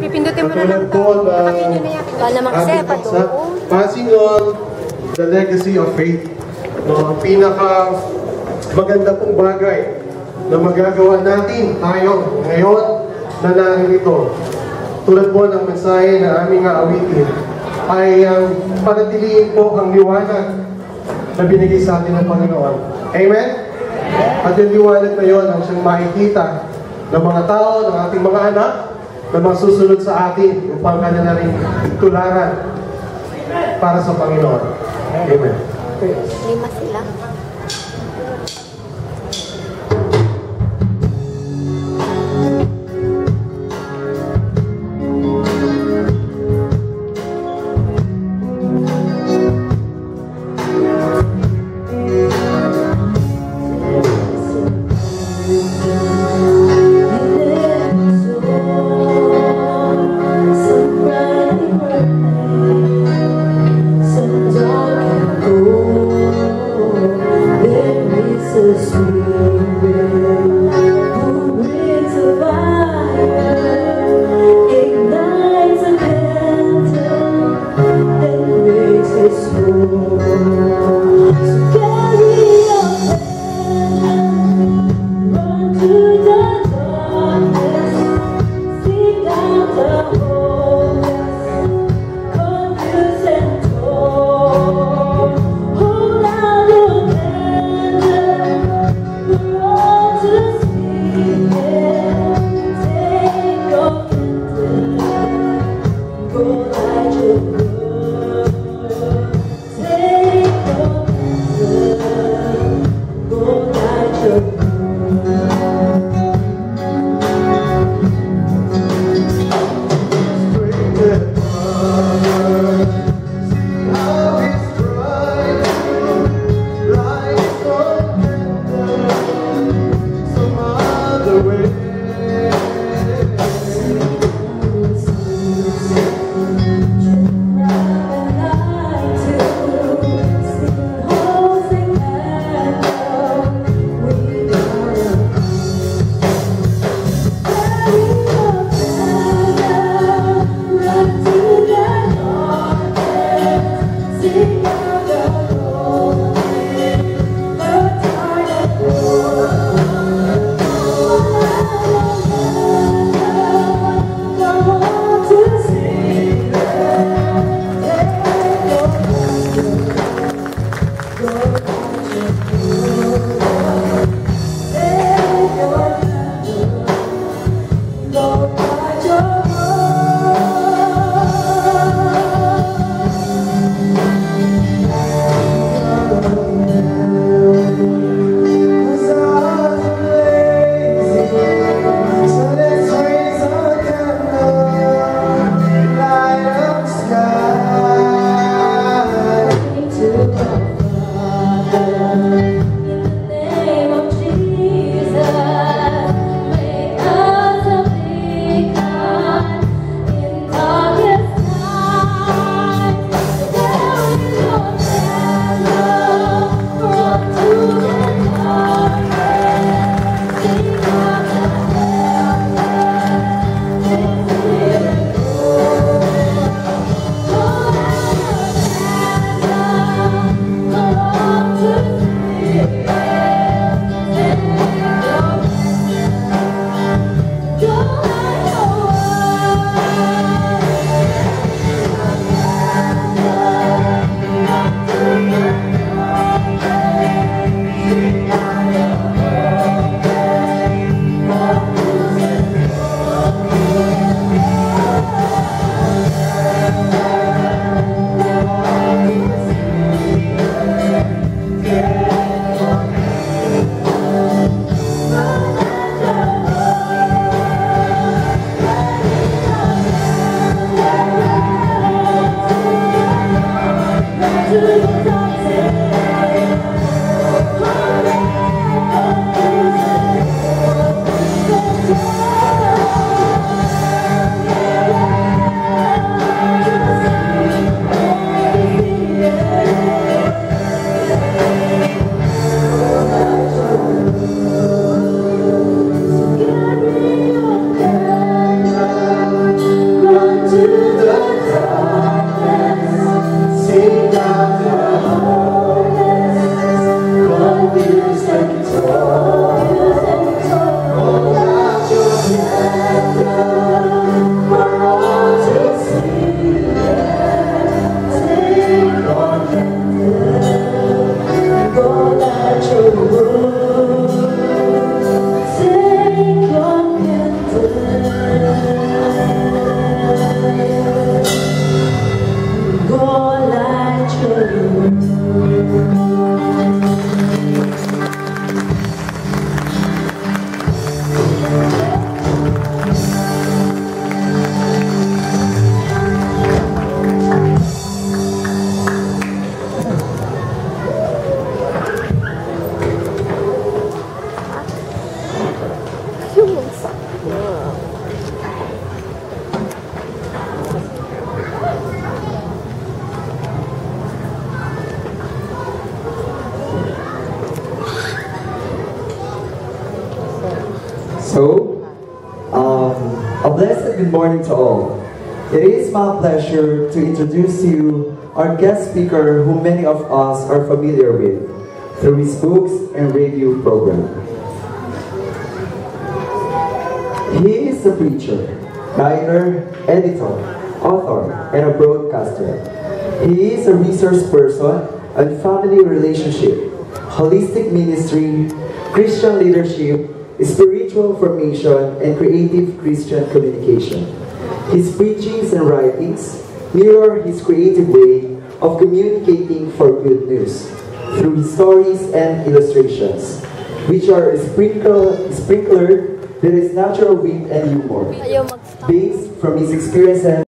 Pipindutin mo na lang ito. Pakinggan nyo na yan. Wala naman kasi, patuong. Passing on the legacy of faith. No, ang pinaka maganda pong bagay na magagawa natin tayo ngayon na narito. Tulad po ng mensahe na aming aawitin ay panatiliin po ang liwanag na binigay sa atin ng Panginoon. Amen? At yung liwanag na yun ang siyang makikita ng mga tao, ng ating mga anak, na masusunod sa atin upang kanya na rin tularan para sa Panginoon. Amen. Lima sila. A blessed good morning to all. It is my pleasure to introduce to you our guest speaker whom many of us are familiar with through his books and radio program. He is a preacher, writer, editor, author, and a broadcaster. He is a resource person on family relationship, holistic ministry, Christian leadership, spiritual formation, and creative Christian communication. His preachings and writings mirror his creative way of communicating for good news through his stories and illustrations, which are sprinkled with his natural wit and humor, based from his experiences